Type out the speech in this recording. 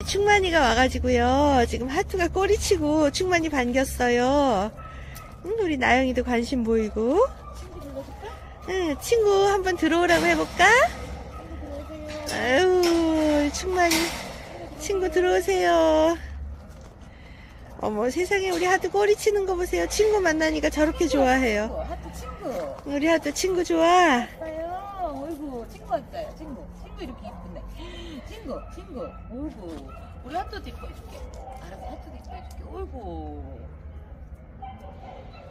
충만이가 와가지고요. 지금 하트가 꼬리치고 충만이 반겼어요. 우리 나영이도 관심 보이고. 친구 불러줄까? 응, 친구 한번 들어오라고 해볼까? 아유, 충만이. 친구 들어오세요. 어머, 세상에 우리 하트 꼬리치는 거 보세요. 친구 만나니까 저렇게 좋아해요. 하트 친구. 우리 하트 친구 좋아. 왔어요. 어이구, 친구 왔어요. 친구. 친구 이렇게 이쁜데. 친구. 어이구. 우리 하트도 이뻐 해줄게. 알았어, 하트도 이뻐 해줄게. 어이구.